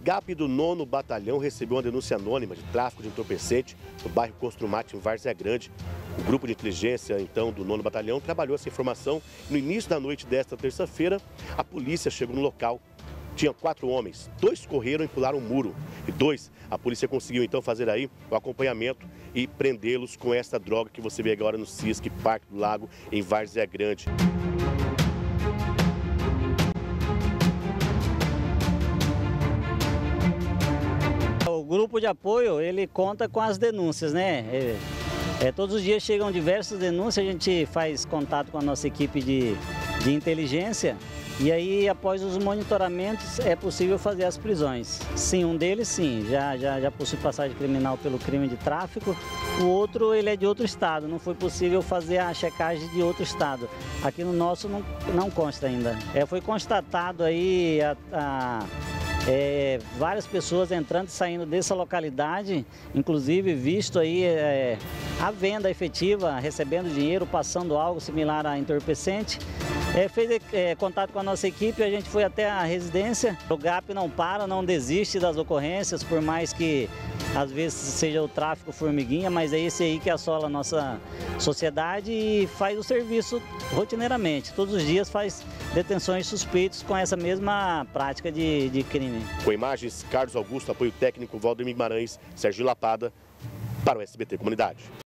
GAP do 9º Batalhão recebeu uma denúncia anônima de tráfico de entorpecente no bairro Construmate, em Várzea Grande. O grupo de inteligência, então, do 9º Batalhão trabalhou essa informação. No início da noite desta terça-feira, a polícia chegou no local. Tinha 4 homens, 2 correram e pularam o muro. E 2, a polícia conseguiu, então, fazer aí o acompanhamento e prendê-los com essa droga que você vê agora no CISC, Parque do Lago, em Várzea Grande. O grupo de apoio, ele conta com as denúncias, né? Todos os dias chegam diversas denúncias, a gente faz contato com a nossa equipe de inteligência e aí, após os monitoramentos, é possível fazer as prisões. Sim, um deles, sim, já possui passagem criminal pelo crime de tráfico. O outro, ele é de outro estado, não foi possível fazer a checagem de outro estado. Aqui no nosso não consta ainda. Foi constatado aí várias pessoas entrando e saindo dessa localidade, inclusive visto aí a venda efetiva, recebendo dinheiro, passando algo similar a entorpecente. Fez contato com a nossa equipe, a gente foi até a residência. O GAP não para, não desiste das ocorrências, por mais que às vezes seja o tráfico formiguinha, mas é esse aí que assola a nossa sociedade e faz o serviço rotineiramente. Todos os dias faz detenções de suspeitos com essa mesma prática de crime. Com imagens, Carlos Augusto, apoio técnico, Valdemir Guimarães, Sérgio Lapada, para o SBT Comunidade.